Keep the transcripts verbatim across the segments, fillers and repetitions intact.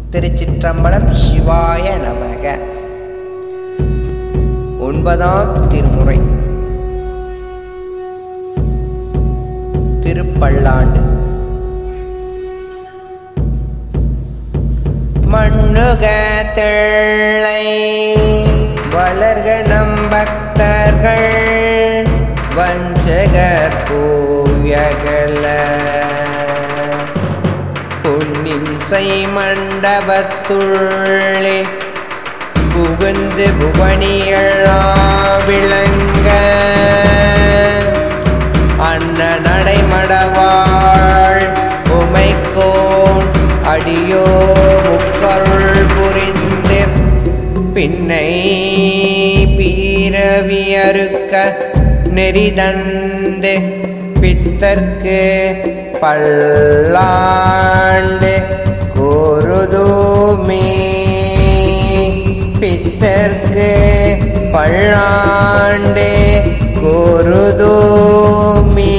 திருச்சிற்றம்பலம். சிவாய நமக. ஒன்பதாம் திருமுறை திருப்பல்லாண்டு. மண்ணுக தெள்ளை வளர்க நம்பக்தர்கள் வஞ்சகர் பூயகல பொன்னின் செய் மண்டபத்துள்ளே புகுந்து புவனியழா விளங்க அன்ன நடைமடவாள் உமைக்கோன் அடியோ முக்கருள் புரிந்து பின்னை பீரவி அறுக்க நெறிதந்து பித்தர்க்கு பல்லாண்டு கோருதுமே. பித்தர்க்கு பல்லாண்டு கோருதுமே.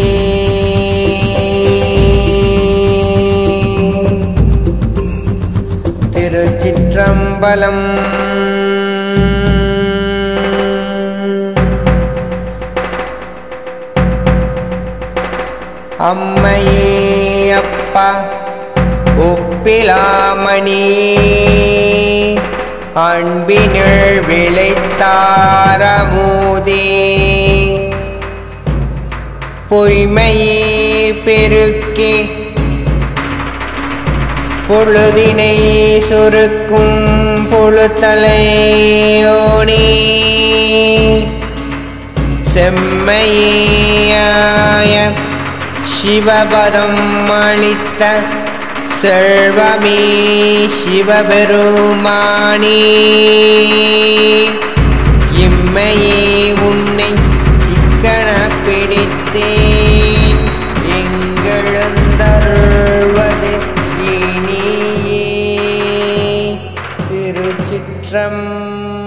திருச்சிற்றம்பலம். அம்மையே அப்பா ஒப்பிலாமணி அன்பினில் விளைத்தாரமுதே பொய்மையே பெருக்கி பொழுதினை சுருக்கும் பொழுத்தலையோனே செம்மையாய சிவபதம் அளித்த செல்வமே சிவபெருமானே இம்மையே உன்னை சிக்கன பிடித்தேன் எங்கெழுந்தருள்வது இனியே. திருச்சிற்றம்பலம்.